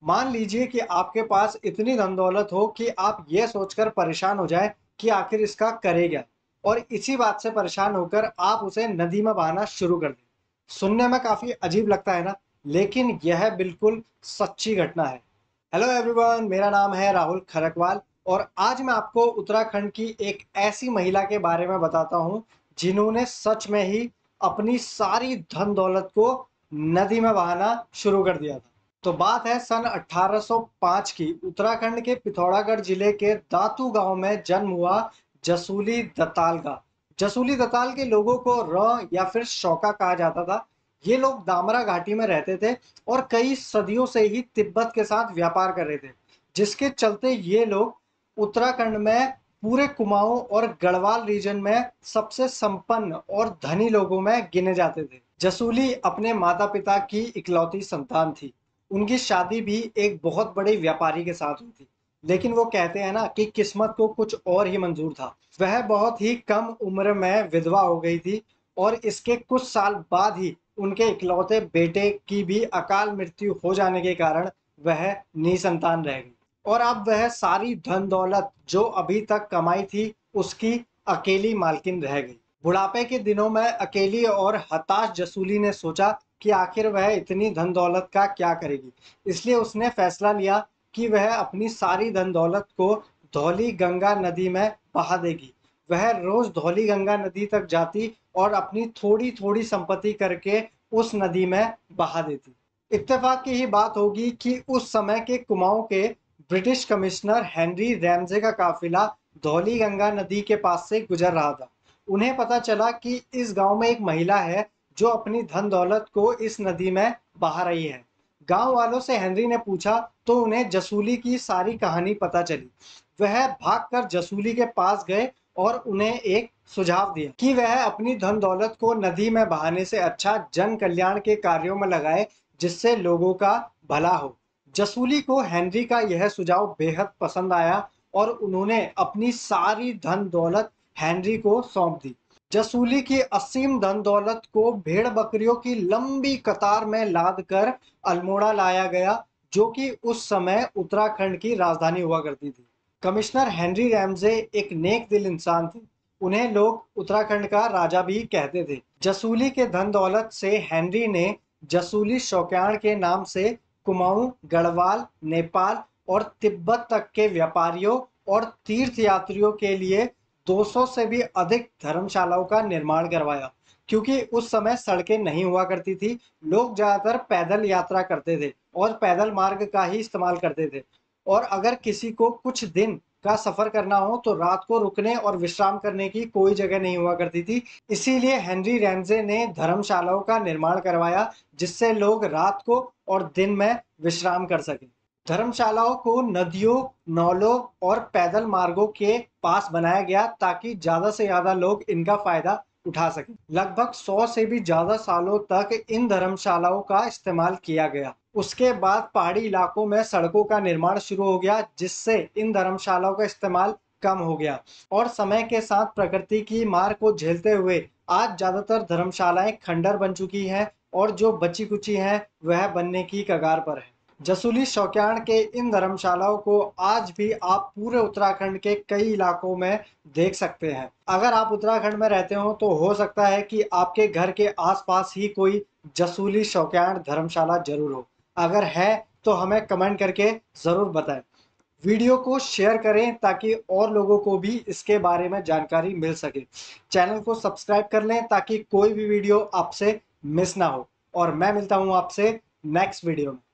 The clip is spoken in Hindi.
मान लीजिए कि आपके पास इतनी धन दौलत हो कि आप ये सोचकर परेशान हो जाए कि आखिर इसका करे क्या, और इसी बात से परेशान होकर आप उसे नदी में बहाना शुरू कर दें। सुनने में काफी अजीब लगता है ना, लेकिन यह बिल्कुल सच्ची घटना है। हेलो एवरीवन, मेरा नाम है राहुल खरकवाल और आज मैं आपको उत्तराखंड की एक ऐसी महिला के बारे में बताता हूँ जिन्होंने सच में ही अपनी सारी धन दौलत को नदी में बहाना शुरू कर दिया था। तो बात है सन 1805 की। उत्तराखंड के पिथौरागढ़ जिले के दातू गांव में जन्म हुआ जसूली दत्ताल का। जसूली दत्ताल के लोगों को र या फिर शौका कहा जाता था। ये लोग दामरा घाटी में रहते थे और कई सदियों से ही तिब्बत के साथ व्यापार कर रहे थे, जिसके चलते ये लोग उत्तराखंड में पूरे कुमाऊं और गढ़वाल रीजन में सबसे संपन्न और धनी लोगों में गिने जाते थे। जसूली अपने माता पिता की इकलौती संतान थी। उनकी शादी भी एक बहुत बड़े व्यापारी के साथ हुई थी, लेकिन वो कहते हैं ना कि किस्मत को कुछ और ही मंजूर था। वह बहुत ही कम उम्र में विधवा हो गई थी और इसके कुछ साल बाद ही उनके इकलौते बेटे की भी अकाल मृत्यु हो जाने के कारण वह निसंतान रह गई और अब वह सारी धन दौलत जो अभी तक कमाई थी उसकी अकेली मालकिन रह गई। बुढ़ापे के दिनों में अकेली और हताश जसूली ने सोचा कि आखिर वह इतनी धन दौलत का क्या करेगी। इसलिए उसने फैसला लिया कि वह अपनी सारी धन दौलत को धौली गंगा नदी में बहा देगी। वह रोज धौली गंगा नदी तक जाती और अपनी थोड़ी थोड़ी संपत्ति करके उस नदी में बहा देती। इत्तेफाक की ही बात होगी कि उस समय के कुमाऊं के ब्रिटिश कमिश्नर हेनरी रैमजे का काफिला धौली गंगा नदी के पास से गुजर रहा था। उन्हें पता चला कि इस गांव में एक महिला है जो अपनी धन दौलत को इस नदी में बहा रही है। गांव वालों से हेनरी ने पूछा तो उन्हें जसूली की सारी कहानी पता चली। वह भागकर जसूली के पास गए और उन्हें एक सुझाव दिया कि वह अपनी धन दौलत को नदी में बहाने से अच्छा जन कल्याण के कार्यों में लगाए, जिससे लोगों का भला हो। जसूली को हेनरी का यह सुझाव बेहद पसंद आया और उन्होंने अपनी सारी धन दौलत हेनरी को सौंप दी। जसूली की असीम धन दौलत को भेड़ बकरियों की लंबी कतार में लाद कर अल्मोड़ा लाया गया, जो कि उस समय उत्तराखंड की राजधानी हुआ करती थी। कमिश्नर हेनरी रैमजे एक नेक दिल इंसान थे। उन्हें लोग उत्तराखंड का राजा भी कहते थे। जसूली के धन दौलत से हेनरी ने जसूली शौक्याण के नाम से कुमाऊं, गढ़वाल, नेपाल और तिब्बत तक के व्यापारियों और तीर्थयात्रियों के लिए 200 से भी अधिक धर्मशालाओं का निर्माण करवाया। क्योंकि उस समय सड़कें नहीं हुआ करती थी, लोग ज्यादातर पैदल यात्रा करते थे और पैदल मार्ग का ही इस्तेमाल करते थे। और अगर किसी को कुछ दिन का सफर करना हो तो रात को रुकने और विश्राम करने की कोई जगह नहीं हुआ करती थी। इसीलिए हेनरी रैमजे ने धर्मशालाओं का निर्माण करवाया, जिससे लोग रात को और दिन में विश्राम कर सकें। धर्मशालाओं को नदियों, नौलों और पैदल मार्गों के पास बनाया गया ताकि ज्यादा से ज्यादा लोग इनका फायदा उठा सकें। लगभग 100 से भी ज्यादा सालों तक इन धर्मशालाओं का इस्तेमाल किया गया। उसके बाद पहाड़ी इलाकों में सड़कों का निर्माण शुरू हो गया, जिससे इन धर्मशालाओं का इस्तेमाल कम हो गया और समय के साथ प्रकृति की मार को झेलते हुए आज ज्यादातर धर्मशालाएं खंडर बन चुकी हैं और जो बची कुची हैं वह बनने की कगार पर है। जसूली शौक्याण के इन धर्मशालाओं को आज भी आप पूरे उत्तराखंड के कई इलाकों में देख सकते हैं। अगर आप उत्तराखंड में रहते हो तो हो सकता है कि आपके घर के आसपास ही कोई जसूली शौक्याण धर्मशाला जरूर हो। अगर है तो हमें कमेंट करके जरूर बताएं। वीडियो को शेयर करें ताकि और लोगों को भी इसके बारे में जानकारी मिल सके। चैनल को सब्सक्राइब कर लें ताकि कोई भी वीडियो आपसे मिस ना हो। और मैं मिलता हूं आपसे नेक्स्ट वीडियो में।